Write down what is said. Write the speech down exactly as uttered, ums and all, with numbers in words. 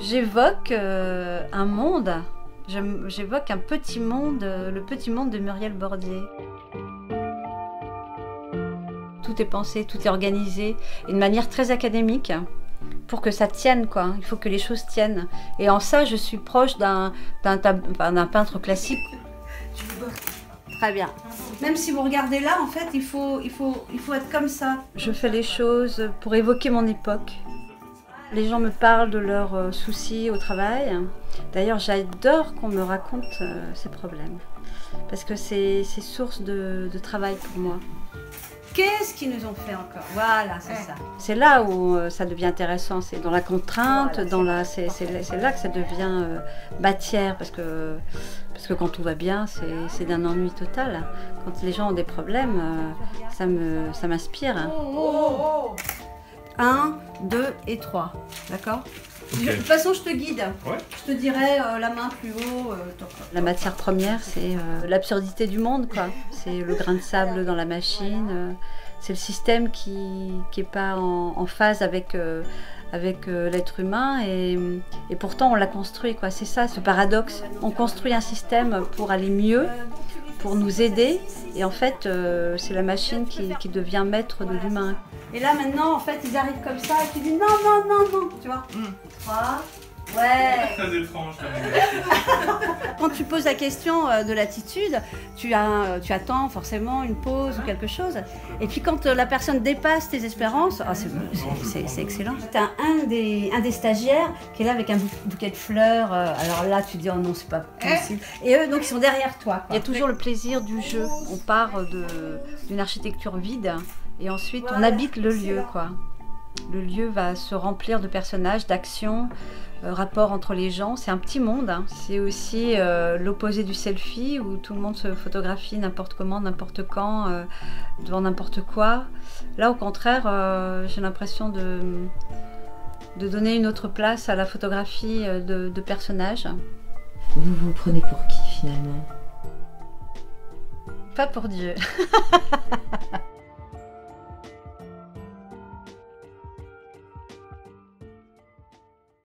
J'évoque euh, un monde, j'évoque un petit monde, euh, le petit monde de Muriel Bordier. Tout est pensé, tout est organisé, et de manière très académique, pour que ça tienne, quoi. Il faut que les choses tiennent. Et en ça, je suis proche d'un d'un d'un peintre classique. Très bien. Même si vous regardez là, en fait, il faut, il faut, il faut être comme ça. Je fais les choses pour évoquer mon époque. Les gens me parlent de leurs euh, soucis au travail. D'ailleurs, j'adore qu'on me raconte euh, ces problèmes. Parce que c'est source de, de travail pour moi. Qu'est-ce qu'ils nous ont fait encore? Voilà, c'est ouais. ça. C'est là où euh, ça devient intéressant. C'est dans la contrainte, voilà, dans la, c'est là que ça devient euh, matière. Parce que, parce que quand tout va bien, c'est d'un ennui total. Quand les gens ont des problèmes, euh, ça me, ça m'inspire. Hein. Oh, oh, oh. un, deux et trois. D'accord? Okay. De toute façon, je te guide. Ouais. Je te dirai euh, la main plus haut. Euh, la matière première, c'est euh, l'absurdité du monde, quoi. C'est le grain de sable dans la machine. Euh, c'est le système qui n'est pas en, en phase avec, euh, avec euh, l'être humain. Et, et pourtant, on l'a construit, quoi. C'est ça, ce paradoxe. On construit un système pour aller mieux, pour nous aider. Et en fait, euh, c'est la machine qui, qui devient maître de l'humain. Et là maintenant, en fait, ils arrivent comme ça et tu dis non, non, non, non, tu vois. Mm. trois, ouais. Très étrange. Quand tu poses la question de l'attitude, tu, as, tu attends forcément une pause ou quelque chose. Et puis quand la personne dépasse tes espérances, oh, c'est excellent. Tu as un des, un des stagiaires qui est là avec un bouquet de fleurs. Alors là, tu dis oh non, c'est pas possible. Et eux, donc, ils sont derrière toi. Il y a toujours le plaisir du jeu. On part d'une architecture vide. Et ensuite, on habite le lieu, quoi. Le lieu va se remplir de personnages, d'actions, euh, rapports entre les gens. C'est un petit monde. Hein. C'est aussi euh, l'opposé du selfie, où tout le monde se photographie n'importe comment, n'importe quand, euh, devant n'importe quoi. Là, au contraire, euh, j'ai l'impression de, de donner une autre place à la photographie de, de personnages. Vous vous prenez pour qui, finalement? Pas pour Dieu.